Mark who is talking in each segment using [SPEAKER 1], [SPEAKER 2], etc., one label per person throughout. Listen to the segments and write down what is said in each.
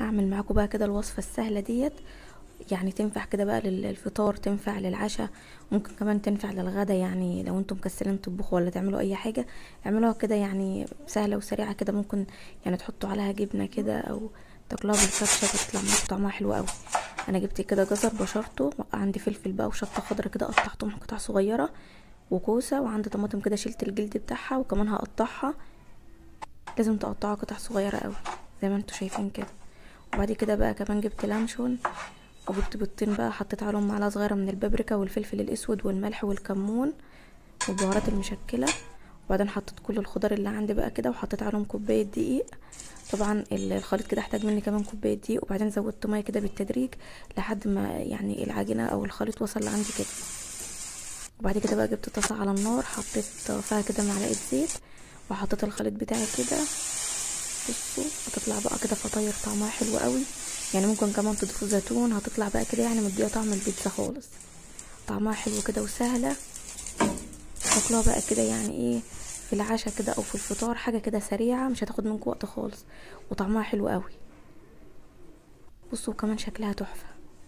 [SPEAKER 1] بعمل معاكم بقى كده الوصفة السهلة ديت. يعني تنفع كده بقى للفطار، تنفع للعشاء، ممكن كمان تنفع للغدا. يعني لو انتم مكسلين تطبخوا ولا تعملوا اي حاجة، اعملوها كده يعني سهلة وسريعة كده. ممكن يعني تحطوا عليها جبنة كده او تاكلوها بالكاتشب، بتطلع معاكم طعمها حلو قوي. انا جبت كده جزر بشرته، عندي فلفل بقى وشطة خضرا كده قطعتهم قطع صغيرة، وكوسة، وعندي طماطم كده شلت الجلد بتاعها وكمان هقطعها. لازم تقطعها قطع صغيرة قوي زي ما انتوا شايفين كده. وبعد كده بقى كمان جبت لانشون، وجبت بيضتين بقى، حطيت عليهم معلقه صغيره من البابريكا والفلفل الاسود والملح والكمون والبهارات المشكله. وبعدين حطيت كل الخضار اللي عندي بقى كده، وحطيت عليهم كوبايه دقيق. طبعا الخليط كده احتاج مني كمان كوبايه دقيق، وبعدين زودت ميه كده بالتدريج لحد ما يعني العجينه او الخليط وصل لعندي كده. وبعد كده بقى جبت طاسه على النار، حطيت فيها كده معلقه زيت، وحطيت الخليط بتاعي كده. بصوا هتطلع بقى كده فطاير طعمها حلو قوي. يعني ممكن كمان تضيفوا زيتون، هتطلع بقى كده يعني مديها طعم البيتزا خالص. طعمها حلو كده وسهله. تاكلوها بقى كده يعني ايه في العشاء كده او في الفطار، حاجه كده سريعه مش هتاخد منكم وقت خالص، وطعمها حلو قوي. بصوا كمان شكلها تحفه.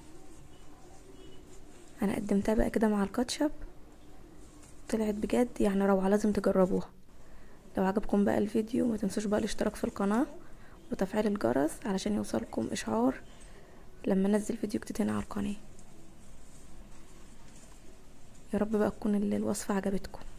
[SPEAKER 1] انا قدمتها بقى كده مع الكاتشب، طلعت بجد يعني روعه، لازم تجربوها. لو عجبكم بقى الفيديو ما تنسوش بقى الاشتراك في القناه وتفعيل الجرس علشان يوصلكم اشعار لما انزل فيديو جديد هنا على القناه. يا رب بقى تكون الوصفه عجبتكم.